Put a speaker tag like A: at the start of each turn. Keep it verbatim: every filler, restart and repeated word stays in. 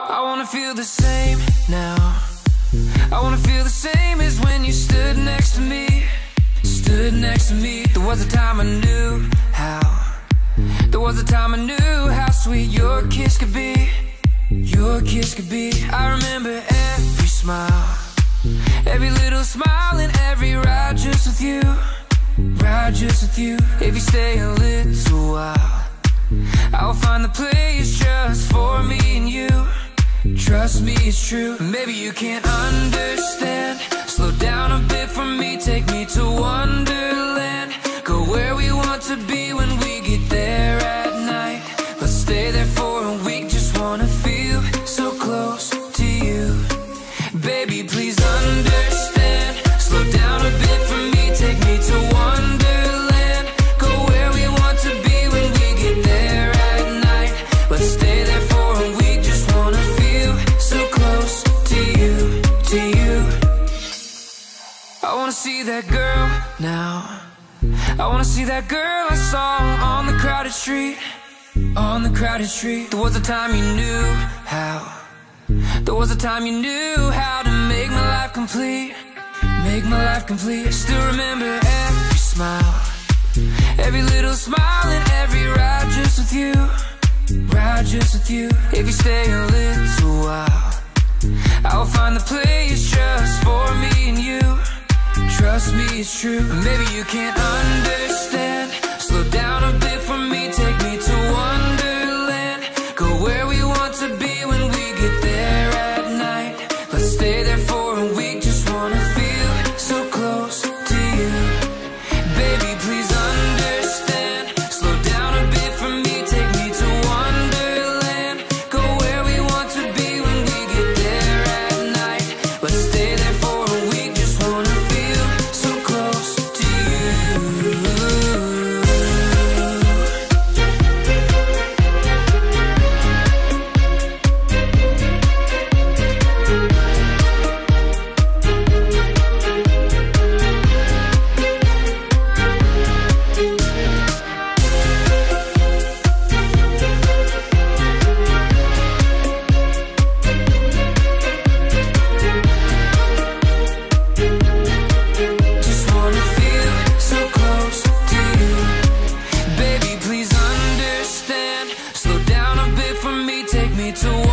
A: I wanna feel the same now. I wanna feel the same as when you stood next to me. Stood next to me. There was a time I knew how. There was a time I knew how sweet your kiss could be. Your kiss could be. I remember every smile, every little smile and every ride just with you. Ride just with you. If you stay a little while, I'll find the place just for me and you. Trust me, it's true. Maybe you can't understand. Slow down a bit for me, take me to Wonderland. Go where we want to be when we get there at night. Let's stay there for a week, just wanna feel so close to you. Baby, please understand. Slow down a bit for me, take me to Wonderland. Go where we want to be when we get there at night. Let's stay there for a week, just wanna feel so close to you, to you. I wanna see that girl now. I wanna see that girl I saw on the crowded street. On the crowded street. There was a time you knew how. There was a time you knew how to make my life complete. Make my life complete. I still remember every smile, every little smile and every ride just with you. Ride just with you. If you stay a little while, I'll find the place just for me and you. Trust me, it's true. Maybe you can't understand. Slow down a bit for me, take me to Wonderland. Go where we want to be when we get there at night. Let's stay there for a week, just wanna feel so close to you. Baby, please understand. Slow down a bit for me, take me to Wonderland. Go where we want to be when we get there at night. Let's stay there for a week, just wanna feel so close to you. Just wanna feel so close to you. Baby, please understand. Slow down a bit for me, take me to